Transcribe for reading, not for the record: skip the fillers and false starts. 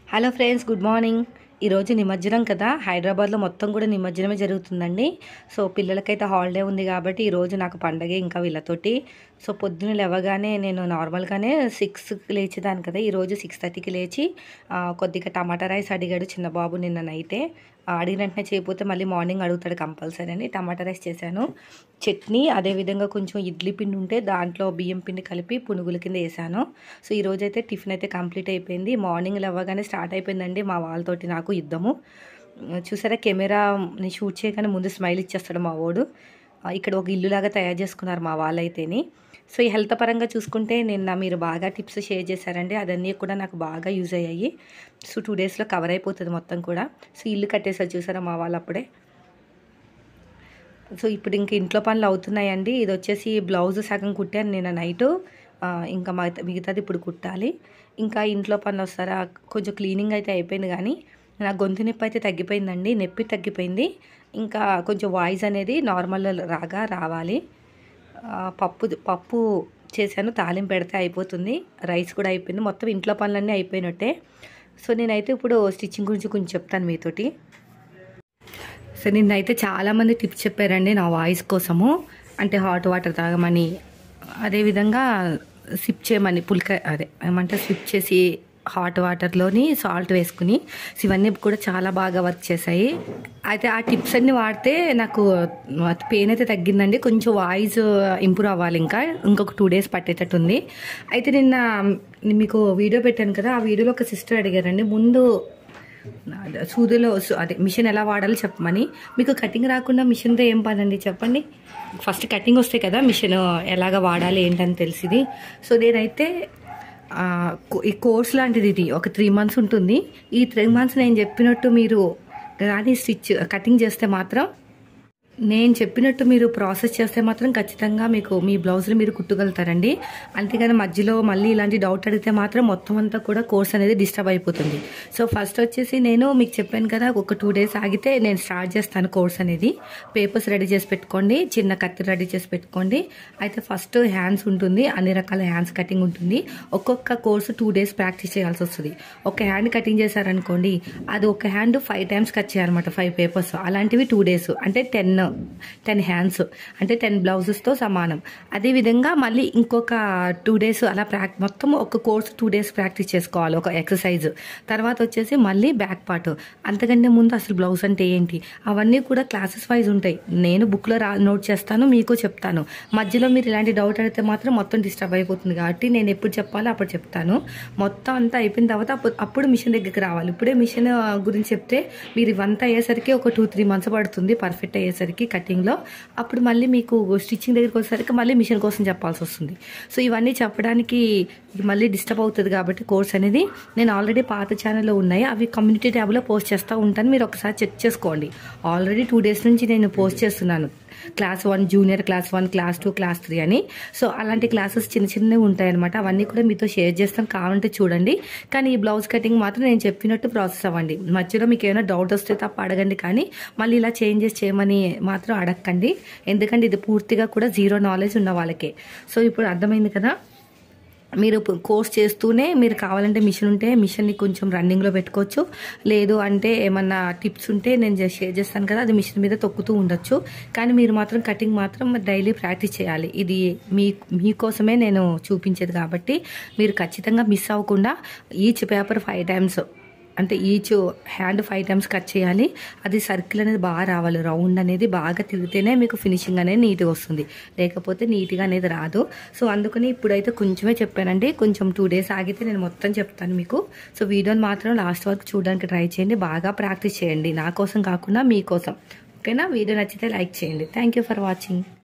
Hello friends, good morning. ఈరోజు నిమజ్జనం కదా, హైదరాబాద్లో మొత్తం కూడా నిమజ్జనమే జరుగుతుందండి. సో పిల్లలకైతే హాలిడే ఉంది కాబట్టి ఈరోజు నాకు పండగే ఇంకా వీళ్ళతోటి. సో పొద్దున్న లేవగానే నేను నార్మల్గానే 6కి లేచేదాన్ని కదా, ఈరోజు 6:30కి లేచి కొద్దిగా టమాటా రైస్ అడిగాడు చిన్న బాబు నిన్న నైటే. అడిగిన వెంటనే చేయకపోతే మళ్ళీ మార్నింగ్ అడుగుతాడు కంపల్సరీ అని టమాటా రైస్ చేశాను. చట్నీ, అదేవిధంగా కొంచెం ఇడ్లీ పిండి ఉంటే దాంట్లో బియ్యం పిండి కలిపి పునుగుల కింద వేసాను. సో ఈరోజైతే టిఫిన్ అయితే కంప్లీట్ అయిపోయింది. మార్నింగ్ లేవగానే స్టార్ట్ అయిపోయిందండి మా వాళ్ళతోటి నాకు యుద్ధము. చూసారా, కెమెరాని షూట్ చేయగానే ముందు స్మైల్ ఇచ్చేస్తాడు మా వాడు. ఇక్కడ ఒక ఇల్లులాగా తయారు చేసుకున్నారు మా వాళ్ళైతేని. సో ఈ హెల్త్ పరంగా చూసుకుంటే నిన్న మీరు బాగా టిప్స్ షేర్ చేశారండి, అదన్నీ కూడా నాకు బాగా యూజ్ అయ్యాయి. సో 2 డేస్లో కవర్ అయిపోతుంది మొత్తం కూడా. సో ఇల్లు కట్టేసారు చూసారా మా వాళ్ళు అప్పుడే. సో ఇప్పుడు ఇంక ఇంట్లో పనులు అవుతున్నాయండి. ఇది వచ్చేసి బ్లౌజ్ సగం కుట్టాను నిన్న నైటు, ఇంకా మిగతాది ఇప్పుడు కుట్టాలి. ఇంకా ఇంట్లో పనులు వస్తారా, కొంచెం క్లీనింగ్ అయితే అయిపోయింది కానీ నా గొంతు నొప్పి అయితే తగ్గిపోయిందండి, నొప్పి తగ్గిపోయింది. ఇంకా కొంచెం వాయిస్ అనేది నార్మల్ రావాలి. పప్పు చేశాను, తాలింపు పెడితే అయిపోతుంది. రైస్ కూడా అయిపోయింది, మొత్తం ఇంట్లో పనులన్నీ అయిపోయినట్టే. సో నేనైతే ఇప్పుడు స్టిచ్చింగ్ గురించి కొంచెం చెప్తాను మీతోటి. సో నిన్నైతే చాలామంది టిప్స్ చెప్పారండి నా వాయిస్ కోసము. అంటే హాట్ వాటర్ తాగమని, అదేవిధంగా సిప్ చేయమని, సిప్ చేసి హాట్ వాటర్లోని సాల్ట్ వేసుకుని. ఇవన్నీ కూడా చాలా బాగా వర్క్ చేశాయి. అయితే ఆ టిప్స్ అన్నీ వాడితే నాకు పెయిన్ అయితే తగ్గిందండి. కొంచెం వాయిస్ ఇంప్రూవ్ అవ్వాలి, ఇంకొక 2 డేస్ పట్టేటట్టుంది. అయితే నిన్న మీకు వీడియో పెట్టాను కదా, ఆ వీడియోలో ఒక సిస్టర్ అడిగారండి ముందు సూదిలో మిషన్ ఎలా వాడాలో చెప్పమని. మీకు కటింగ్ రాకుండా మిషన్తో ఏం పనండి చెప్పండి. ఫస్ట్ కటింగ్ వస్తే కదా మిషన్ ఎలాగ వాడాలి ఏంటని తెలిసింది. సో నేనైతే ఈ కోర్స్ లాంటిది, ఇది ఒక 3 months ఉంటుంది. ఈ 3 months నేను చెప్పినట్టు మీరు కానీ కటింగ్ చేస్తే మాత్రం, నేను చెప్పినట్టు మీరు ప్రాసెస్ చేస్తే మాత్రం ఖచ్చితంగా మీకు మీ బ్లౌజులు మీరు కుట్టగలుగుతారండి. అంతేగాని మధ్యలో మళ్ళీ ఇలాంటి డౌట్ అడిగితే మాత్రం మొత్తం అంతా కూడా కోర్స్ అనేది డిస్టర్బ్ అయిపోతుంది. సో ఫస్ట్ వచ్చేసి నేను మీకు చెప్పాను కదా, ఒక 2 days ఆగితే నేను స్టార్ట్ చేస్తాను కోర్స్ అనేది. పేపర్స్ రెడీ చేసి పెట్టుకోండి, చిన్న కత్తి రెడీ చేసి పెట్టుకోండి. అయితే ఫస్ట్ హ్యాండ్స్ ఉంటుంది, అన్ని రకాల హ్యాండ్స్ కటింగ్ ఉంటుంది. ఒక్కొక్క కోర్సు 2 days ప్రాక్టీస్ చేయాల్సి వస్తుంది. ఒక హ్యాండ్ కటింగ్ చేశారనుకోండి, అది ఒక హ్యాండ్ 5 times కట్ చేయాలన్నమాట, 5 papers. అలాంటివి 2 days అంటే 10 హ్యాండ్స్ అంటే 10 బ్లౌజెస్తో సమానం. అదేవిధంగా మళ్ళీ ఇంకొక 2 days అలా మొత్తం ఒక కోర్స్ 2 days ప్రాక్టీస్ చేసుకోవాలి, ఒక ఎక్సర్సైజ్. తర్వాత వచ్చేసి మళ్ళీ బ్యాక్ పార్ట్. అంతకంటే ముందు అసలు బ్లౌజ్ అంటే ఏంటి అవన్నీ కూడా క్లాసెస్ వైజ్ ఉంటాయి. నేను బుక్లో నోట్ చేస్తాను, మీకు చెప్తాను. మధ్యలో మీరు ఇలాంటి డౌట్ అడిగితే మాత్రం మొత్తం డిస్టర్బ్ అయిపోతుంది కాబట్టి నేను ఎప్పుడు చెప్పాలో అప్పుడు చెప్తాను. మొత్తం అంతా అయిపోయిన తర్వాత అప్పుడు మిషన్ దగ్గరికి రావాలి. ఇప్పుడే మిషన్ గురించి చెప్తే మీరు ఇవంతా అయ్యేసరికి ఒక 2-3 months పడుతుంది పర్ఫెక్ట్ అయ్యేసరికి కటింగ్లో. అప్పుడు మళ్ళీ మీకు స్టిచ్చింగ్ దగ్గరికి వచ్చేసరికి మళ్ళీ మిషన్ కోసం చెప్పాల్సి వస్తుంది. సో ఇవన్నీ చెప్పడానికి మళ్ళీ డిస్టర్బ్ అవుతుంది కాబట్టి కోర్స్ అనేది నేను ఆల్రెడీ పాత ఛానల్లో ఉన్నాయి, అవి కమ్యూనిటీ ట్యాబ్లో పోస్ట్ చేస్తూ ఉంటాను. మీరు ఒకసారి చెక్ చేసుకోండి. ఆల్రెడీ 2 days నుంచి నేను పోస్ట్ చేస్తున్నాను. Class 1 junior, class 1, class 2, class 3 అని. సో అలాంటి క్లాసెస్ చిన్నవి ఉంటాయన్నమాట. అవన్నీ కూడా మీతో షేర్ చేస్తాం, కావాలంటే చూడండి. కానీ ఈ బ్లౌజ్ కటింగ్ మాత్రం నేను చెప్పినట్టు ప్రాసెస్ అవ్వండి. మధ్యలో మీకు ఏమైనా డౌట్ వస్తే తప్ప అడగండి, కానీ మళ్ళీ ఇలా చేంజెస్ చేయమని మాత్రం అడగండి. ఎందుకంటే ఇది పూర్తిగా కూడా 0 knowledge ఉన్న వాళ్ళకే. సో ఇప్పుడు అర్థమైంది కదా. మీరు కోర్స్ చేస్తూనే మీరు కావాలంటే మిషన్ ఉంటే మిషన్ని కొంచెం రన్నింగ్లో పెట్టుకోవచ్చు. లేదు అంటే ఏమన్నా టిప్స్ ఉంటే నేను షేర్ చేస్తాను కదా, అది మిషన్ మీద తొక్కుతూ ఉండొచ్చు. కానీ మీరు మాత్రం కటింగ్ మాత్రం డైలీ ప్రాక్టీస్ చేయాలి. ఇది మీకోసమే నేను చూపించేది కాబట్టి మీరు ఖచ్చితంగా మిస్ అవ్వకుండా ఈచ్ పేపర్ 5 times అంటే ఈచ్ హ్యాండ్ 5 times కట్ చేయాలి. అది సర్కిల్ అనేది బాగా రావాలి, రౌండ్ అనేది బాగా తిరిగితేనే మీకు ఫినిషింగ్ అనేది నీట్గా వస్తుంది, లేకపోతే నీట్గా అనేది రాదు. సో అందుకని ఇప్పుడైతే కొంచెమే చెప్పానండి, కొంచెం 2 days ఆగితే నేను మొత్తం చెప్తాను మీకు. సో వీడియోని మాత్రం లాస్ట్ వరకు చూడడానికి ట్రై చేయండి, బాగా ప్రాక్టీస్ చేయండి, నా కోసం కాకుండా మీకోసం. ఓకేనా? వీడియో నచ్చితే లైక్ చేయండి. Thank you for watching.